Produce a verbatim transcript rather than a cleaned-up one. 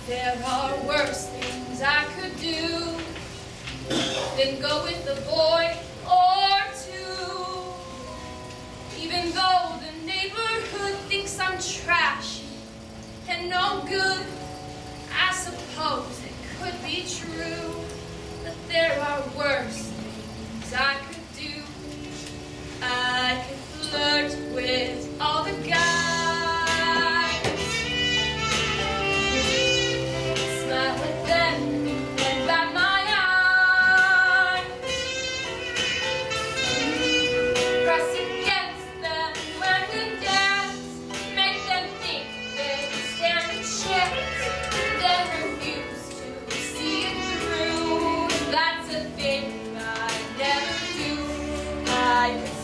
There are worse things I could do than go with a boy or two. Even though the neighborhood thinks I'm trashy and no good, I suppose it could be true that there are worse things I could do. I could flirt with all the guys, smile at them and bat my eyes, press against them when we dance, make them think they stand a chance, then refuse to see it through. That's a thing I never do. I